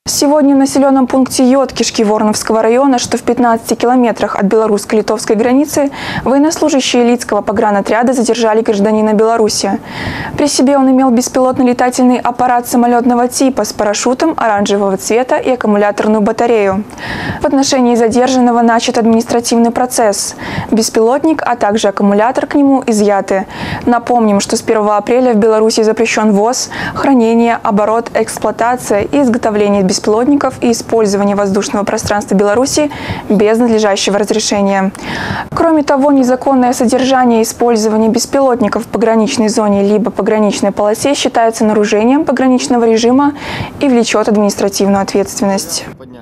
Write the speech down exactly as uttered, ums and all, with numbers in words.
Сегодня в населенном пункте Йоткишки Воронцовского района, что в пятнадцати километрах от белорусско-литовской границы, военнослужащие Лидского погранотряда задержали гражданина Беларуси. При себе он имел беспилотный летательный аппарат самолетного типа с парашютом оранжевого цвета и аккумуляторную батарею. В отношении задержанного начат административный процесс. Беспилотник, а также аккумулятор к нему изъяты. Напомним, что с первого апреля в Беларуси запрещен ввоз, хранение, оборот, эксплуатация и изготовление беспилотников беспилотников и использование воздушного пространства Беларуси без надлежащего разрешения. Кроме того, незаконное содержание и использование беспилотников в пограничной зоне либо пограничной полосе считается нарушением пограничного режима и влечет административную ответственность.